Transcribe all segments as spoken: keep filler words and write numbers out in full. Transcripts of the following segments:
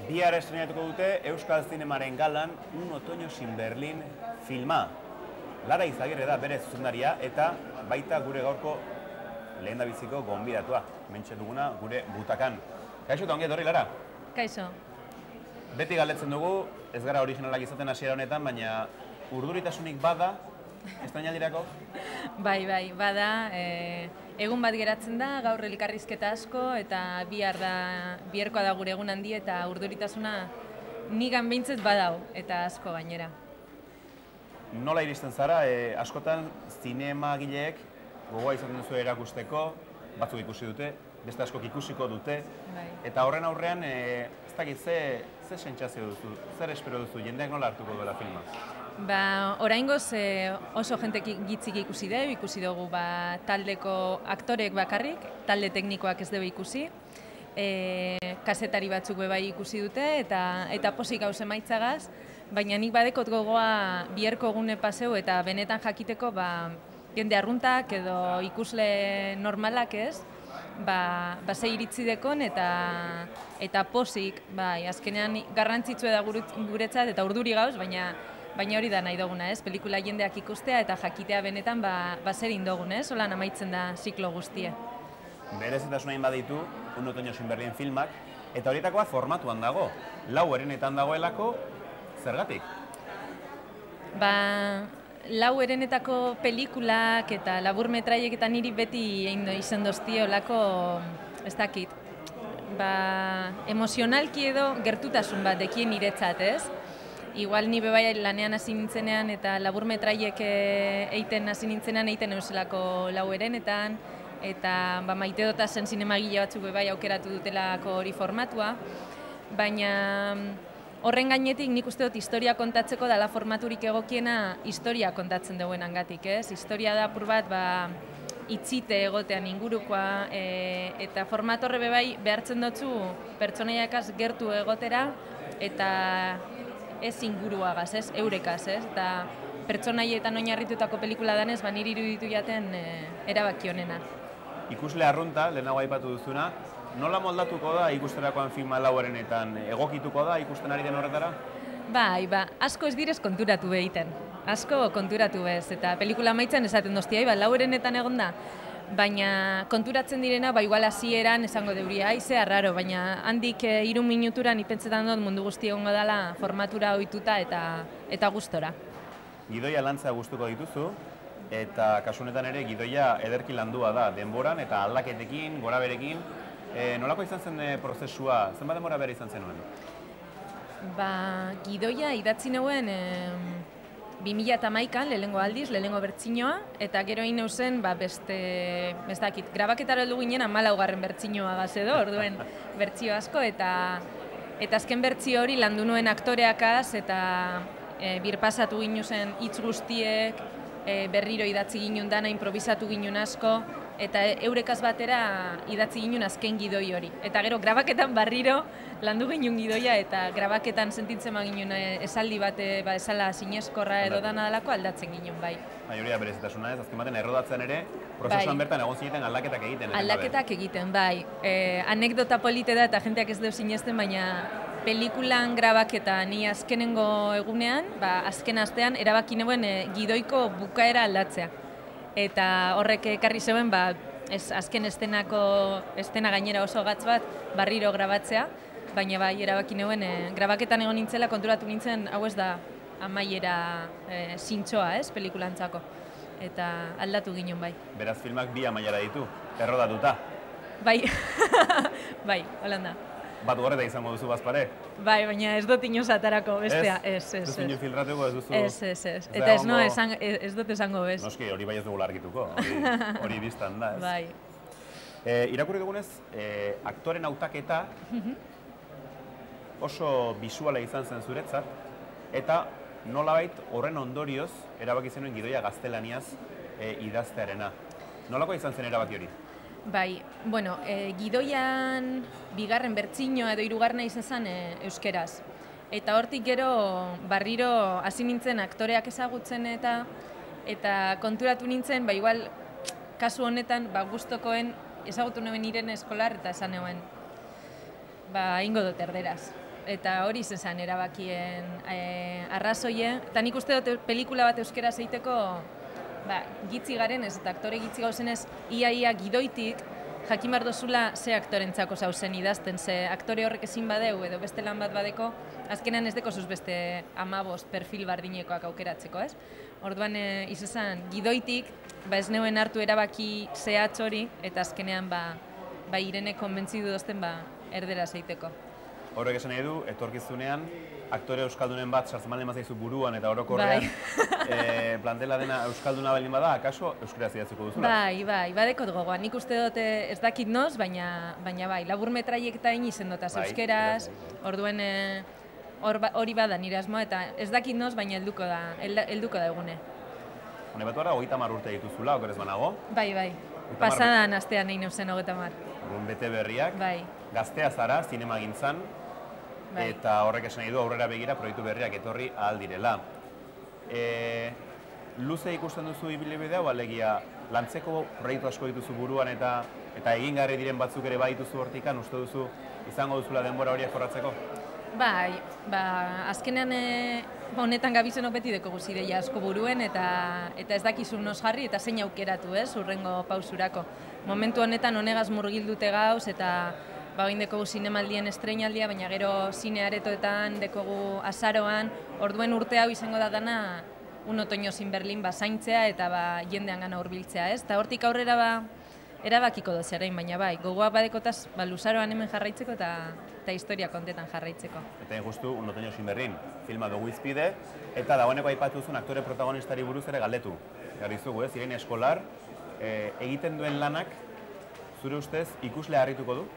Bihar estrenatuko dute Euskal Zinemaren galan Un otoño sin Berlin filma. Lara Izagirre da bere zuzendaria eta baita gure gaurko lehendabiziko gonbidatua. Mentxe duguna gure butakan. Kaixo eta ongi etorri, Lara? Kaixo. Beti galdetzen dugu, ez gara originalak izaten hasiera honetan, baina urduritasunik bada, estrainaldirako? Bai, bai, bada. E, egun bat geratzen da, gaur elkarrizketa asko, eta bihar da, biharkoa da gure egun handi, eta urduritasuna nigan behintzet badau, eta asko gainera. Nola iristen zara, e, askotan zinemagileek gogoa izaten duzu erakusteko, batzuk ikusi dute, beste askok ikusiko dute, Bai. eta horren aurrean, e, ez dakit, ze, ze sentsazio duzu, zer espero duzu, jendeak nola hartuko duela filma? Ba, oraingoz e, oso jente gitzik ikusi dugu, ikusi dugu ba, taldeko aktorek bakarrik, talde teknikoak ez dugu ikusi, e, kazetari batzuk bebai ikusi dute, eta, eta posik hau emaitzagaz, baina nik badekot gogoa biherko egune paseu eta benetan jakiteko ba, jende arruntak edo ikusle normalak ez, ba, ba ze iritzi dekon eta, eta posik, bai, azkenean garrantzitsua da guretzat eta urduri gauz, baina Baina hori da nahi duguna, ez? Pelikula jendeak ikustea eta jakitea benetan ba, ba zer indogun, ez? Holan amaitzen da ziklo guztia. Berezitasuna hain baditu, Un otoño sin Berlin filmak, eta horietakoa formatuan dago. Lau erenetan dagoelako, zergatik? Ba, lau erenetako pelikulak eta labur metraiek eta niri beti egin izan doztio lako, ez dakit, ba, emozionalki edo gertutasun bat dekien niretzat, ez? Igual ni bebai lanean hasi nintzenean eta labur metraiek eiten hasi nintzenean eiten euselako lau erenetan, eta ba, maite dotazen zinemagile batzuk bebai aukeratu dutelako hori formatua, baina horren gainetik nik uste dut historia kontatzeko dela formaturik egokiena historia kontatzen duenangatik, ez? Historia da apur bat ba, itzite egotean ingurukoa, e, eta formatorre bebai behartzen dutzu pertsonaiakaz gertu egotera, eta ez inguruagaz, ez, eurekaz, ez, eta pertsonaietan oinarritutako pelikula danez, ba, niri iruditu jaten e, erabaki honena. Ikusle arrunta, lehenago aipatu duzuna, nola moldatuko da ikusterakoan filma lauerenetan? Egokituko da ikusten ari den horretara? Bai, ba, asko ez direz konturatu behiten. Asko konturatu bez, eta pelikula maitzen esaten doztia, ba, lauerenetan egon da. Baina konturatzen direna, ba, igual hasieran esango deuri, aize arraro, baina handik e, iru minutura nipentzetan dut mundu guzti egongo dela formatura ohituta eta, eta gustora. Gidoia lantzea gustuko dituzu, eta kasu honetan ere gidoia ederki landua da, denboran eta aldaketekin, goraberekin. E, nolako izan zen e, prozesua, zenbat denbora bera izan zenuen? Ba, gidoia idatzi neuen e, bi mila hamaikan, lehengo aldiz, lehengo bertsinoa, eta gero egin neuzen, ba, beste, ez dakit, grabaketara heldu ginen hamalaugarren bertsinoa gaz edo, orduen bertsio asko, eta eta azken bertsio hori landu nuen aktoreakaz, eta e, birpasatu ginen zen hitz guztiek, e, berriro idatzi ginen dana, improvisatu ginen asko, eta eurekaz batera idatzi ginen azken gidoi hori. Eta gero, grabaketan barriro landu ginen gidoia, eta grabaketan sentitzen ma ginen esaldi bate, ba, esala sineskorra edo dana dalako aldatzen ginen, bai. Bai, hori da berezitasuna ez, azken baten errodatzen ere, prozesuan bai. Bertan egon zineten aldaketak egiten. Aldaketak egiten, bai. E, anekdota polite da eta jenteak ez deu sinesten, baina pelikulan grabaketa ni azkenengo egunean, ba, azken astean, erabaki neuen e, gidoiko bukaera aldatzea. Eta horrek ekarri zeuen, ba, ez, azken estenako, estena gainera oso gatz bat, barriro grabatzea, baina bai, erabaki neuen, e, grabaketan egon nintzela, konturatu nintzen, hau ez da amaiera e, zintxoa, ez, pelikulantzako. Eta aldatu ginen, bai. Beraz, filmak bi amaiera ditu, errodatuta. Bai, bai, holan da. Bat gorreta izango duzu bazpare? Bai, baina ez dut inoz atarako bestea, ez, ez, ez. Ez inu filtratuko ez duzu? Ez, ez, ez. Eta ez, no, esan, ez dut esango bez. Noski, hori bai ez dugu largituko, hori, hori biztan da, ez? Bai. E, irakurri dugunez, e, aktoren hautaketa oso bisuala izan zen zuretzat, eta nolabait horren ondorioz erabaki zenuen gidoia gaztelaniaz e, idaztearena. Nolako izan zen erabaki hori? Bai, bueno, e, gidoian bigarren bertsinoa edo hirugarrena izan zen e, euskeraz. Eta hortik gero barriro hasi nintzen aktoreak ezagutzen eta eta konturatu nintzen, ba igual kasu honetan ba gustokoen ezagutu nuen Irene eskolar eta esan neuen ba ingo dut erderaz. eta hori zezan erabakien e, arrazoie. Eta nik uste dut pelikula bat euskera zeiteko ba, gitzi garen ez, eta aktore gitzi gauzenez, ia-ia gidoitik, jakin behar dozula ze aktorentzako zauzen idazten, ze aktore horrek ezin badeu edo beste lan bat badeko, azkenean ez deko zuz beste amabost perfil bardinekoak aukeratzeko, ez? Orduan, e, izuzan, gidoitik, ba ez neuen hartu erabaki zehatz hori, eta azkenean, ba, ba Irene konbentzidu dozten, ba, erdera zeiteko. Horrek esan nahi du, etorkizunean, aktore euskaldunen bat sartzen baldin bazaizu buruan eta orokorrean, e, plantela dena euskalduna baldin bada, akaso euskaraz idatziko duzula? Bai, bai, badekot gogoa. Nik uste dut ez dakit noz, baina, baina bai, labur metraiek eta egin dotaz bai, euskeraz, bai. orduen hor, hori bada nire asmoa, eta ez dakit noz, baina helduko da, helduko da egune. Hone batu ara, hogeita mar urte dituzula, okerez banago? Bai, bai, pasadan astean nahi neuzen hogeita mar. Bete berriak, bai. Gaztea zara, zinema gintzan, bai. Eta horrek esan nahi du aurrera begira proiektu berriak etorri ahal direla. E, luze ikusten duzu ibilbidea, alegia lantzeko proiektu asko dituzu buruan eta eta egingarri diren batzuk ere badituzu hortikan, uste duzu izango duzula denbora horiek jorratzeko? Bai, ba, azkenean e, honetan gabizenok beti deko guzideia asko buruen eta eta ez dakizu nos jarri eta zein aukeratu, ez, urrengo pausurako. Momentu honetan honegaz murgildute gauz eta ba, oin dekogu zinemaldien estreinaldia, baina gero zine aretoetan dekogu azaroan, orduen urte hau izango da dana un otoño sin Berlin ba, zaintzea eta ba, jendean gana hurbiltzea, ez? Eta hortik aurrera ba, erabakiko doz erain, baina bai, gogoa badekotaz ba, luzaroan hemen jarraitzeko eta, eta historia kontetan jarraitzeko. Eta justu un otoño sin Berlin, filma dugu izpide, eta dagoeneko aipatu duzun aktore protagonistari buruz ere galdetu. Garrizugu, ez, Irene Eskolar, e, egiten duen lanak, zure ustez, ikusle harrituko du?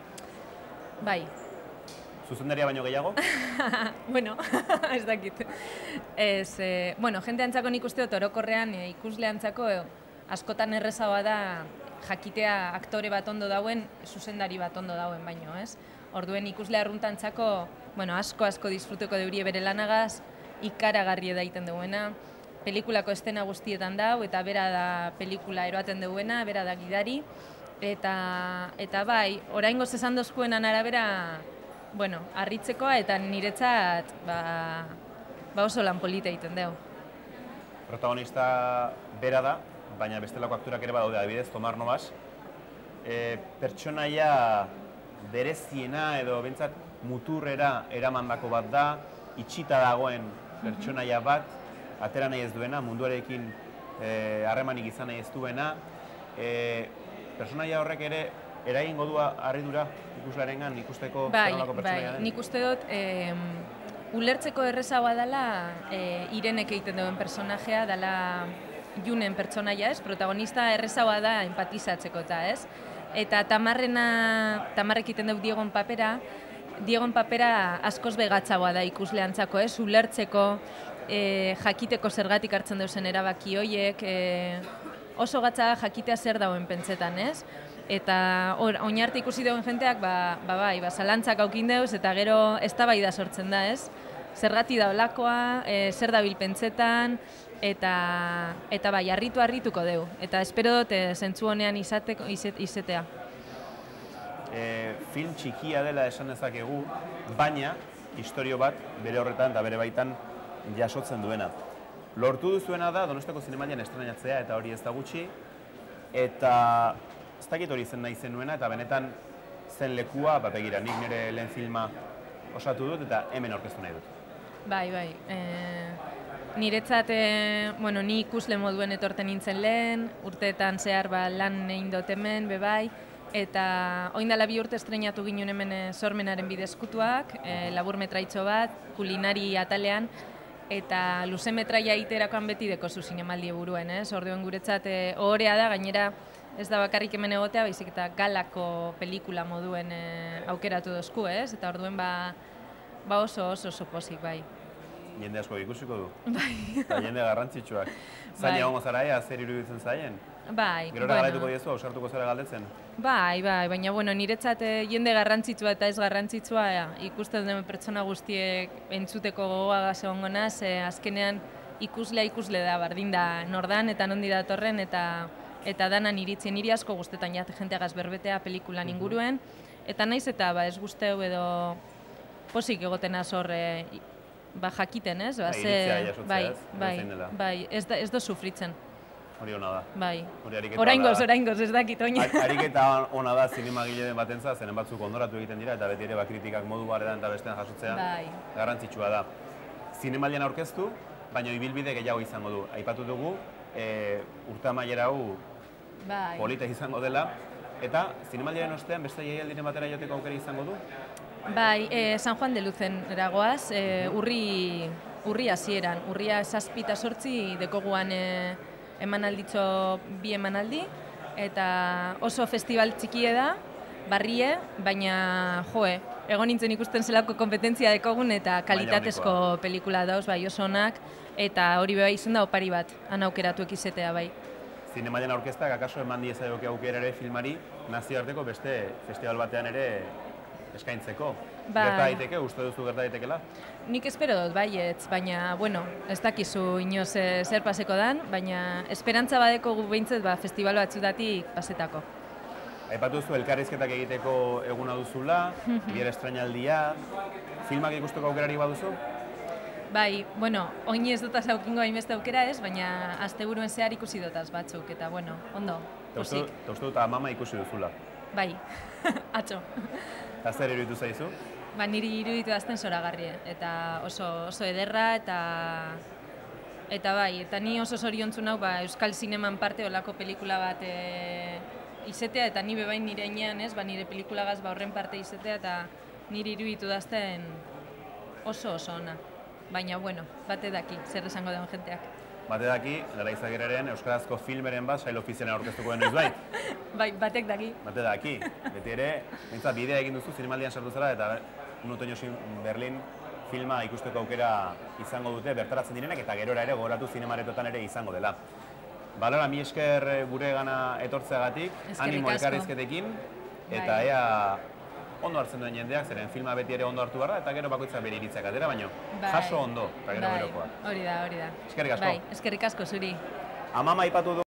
Bai. Zuzendaria baino gehiago? Bueno, ez dakit. Ez, eh, bueno, jende antzako nik uste dut orokorrean eh, ikusle antzako eh, askotan errezagoa da jakitea aktore bat ondo dauen, zuzendari bat ondo dauen baino, ez? Orduen ikusle arruntantzako, bueno, asko asko disfruteko deurie bere lanagaz, ikaragarri daiten duena, pelikulako estena guztietan dau, eta bera da pelikula eroaten duena, bera da gidari, eta, eta bai, oraingoz esan dozkuenan arabera, bueno, harritzekoa eta niretzat ba, ba oso lan polita egiten dugu. Protagonista bera da, baina bestelako aktorak ere badaude, adibidez, Tomar Novas. E, pertsonaia bereziena edo bentsat muturrera eramandako bat da, itxita dagoen pertsonaia bat, atera nahi ez duena, munduarekin harremanik e, izan nahi ez duena. E, Personaia horrek ere eragingo du harridura ikuslarengan ikusteko zenolako pertsonaia den? Bai, nik uste dut eh, ulertzeko errezagoa dela eh, Irenek egiten duen personajea, dela Junen pertsonaia, ez? Protagonista errezagoa da empatizatzeko eta, ez? Eta Tamarrena, Tamarrek egiten dut Diegon papera, Diegon papera askoz begatzagoa da ikusleantzako, ez? Ulertzeko, eh, jakiteko zergatik hartzen duzen erabaki hoiek, eh, oso gatza jakitea zer dauen pentsetan, ez? Eta oinarte ikusi dauen jenteak, ba, ba bai, ba, zalantzak aukin deuz, eta gero eztabaida sortzen da, ez? Zergati da olakoa, e, zer dabil pentsetan, eta, eta bai, harritu harrituko deu. Eta espero dut, e, zentzu honean izateko, izet, izetea. E, film txikia dela esan dezakegu, baina historio bat bere horretan eta bere baitan jasotzen duena. Lortu duzuena da Donostiako Zinemaldian estrenatzea eta hori ez da gutxi, eta ez dakit hori zen nahi zenuena eta benetan zen lekua, ba begira, nik nire lehen filma osatu dut eta hemen aurkeztu nahi dut. Bai, bai. E, niretzat, e, bueno, ni ikusle moduen etorten nintzen lehen, urteetan zehar ba, lan egin dut hemen, bebai, eta oindala bi urte estrenatu ginen hemen e, Sormenaren bidezkutuak, e, labur metraitxo bat, kulinari atalean, eta luze metraia iterakoan beti deko zu zinemaldi buruen, ez? Orduan guretzat ohorea da, gainera ez da bakarrik hemen egotea, baizik eta galako pelikula moduen e, aukeratu dozku, ez? Eta orduen ba, ba oso oso oso pozik, bai. Jende asko ikusiko du. Bai. Eta jende garrantzitsuak. Zain Bai. egongo zara ea, zer iruditzen zaien? Bai, Gero bueno. galetuko diezu, ausartuko zara galdetzen? Bai, bai, baina bueno, niretzat eh, jende garrantzitsua eta ez garrantzitsua ja, ikusten den pertsona guztiek entzuteko gogoa egongo naz, eh, azkenean ikuslea ikusle da, bardin da nordan eta nondi datorren eta eta danan iritzen niri asko guztetan jate jenteagaz berbetea pelikulan inguruen, eta naiz eta ba, ez guzteu edo posik egoten azor e, ba, jakiten, ez? Ba, Bai, iritzia jasotzea, bai, ez? bai, Edozein dela. bai, ez da, ez da sufritzen. Hori ona da. Bai. Hori ariketa Oraingoz, da. oraingoz, ez dakit oina. Ar- Ariketa ona da zinemagile batentzat, zeren batzuk ondoratu egiten dira, eta beti ere ba, kritikak modu baretan eta bestean jasotzea Bai. garrantzitsua da. Zinemaldian aurkeztu, baina ibilbide gehiago izango du. Aipatu dugu, e, urte amaiera hau Bai. polita izango dela, eta zinemaldiaren ostean beste jaialdiren batera joteko aukera izango du? Bai, e, San Juan de Luzen eragoaz, e, urri, urri hasieran, urria zazpi eta sortzi dekoguan e, emanalditxo bi emanaldi, eta oso festival txikie da, barrie, baina joe, egon nintzen ikusten zelako kompetentzia dekogun eta kalitatezko pelikula dauz, bai oso onak, eta hori beha izan da opari bat, han aukeratuek izetea bai. Zinemailan aurkeztak akaso eman diezaioke aukera ere filmari nazioarteko beste festival batean ere eskaintzeko. Bai. Gerta daiteke, uste duzu gerta daitekela? Nik espero dut baietz, baina, bueno, ez dakizu inoz e, zer paseko dan, baina esperantza badeko gu behintzet ba, festival batzutatik pasetako. Aipatu duzu elkarrizketak egiteko eguna duzula, bier estrainaldia, filmak ikusteko aukerari baduzu? Bai, bueno, oin ez dutaz aukingo hainbeste aukera ez, baina asteburuen zehar ikusi dutaz batzuk, eta bueno, ondo, Eta uste posik. eta uste dut amama ikusi duzula. Bai, atxo. Eta zer iruditu zaizu? Ba, niri iruditu dazten zoragarri, eta oso, oso ederra, eta eta bai, eta ni oso zoriontzun hau ba, Euskal Zineman parte olako pelikula bat e, izetea, eta ni bebain nire inean ez, ba, nire pelikulagaz ba, horren parte izetea, eta niri iruditu dazten oso oso ona. Baina, bueno, bate daki, zer esango den jenteak. Bate daki, Lara Izaguirreren euskarazko filmeren bat sail ofizialean aurkeztuko den noizbait. Bai, batek daki. Bate daki, beti ere, nintzat bidea egin duzu zinemaldian sartu zara, eta Un otoño sin Berlin filma ikusteko aukera izango dute bertaratzen direnek, eta gerora ere gogoratu zinemaretotan ere izango dela. Ba, Lara, mi esker gure gana etortzeagatik, Eskerrik animo asko. elkarrizketekin, eta Bai. ea ondo hartzen duen jendeak, zeren filma beti ere ondo hartu behar da, eta gero bakoitzak bere iritziak atera, baino Bai. jaso ondo, eta gero Bai, berokoa. hori da, hori da. Eskerrik asko. Bai, eskerrik asko zuri. Amama aipatu du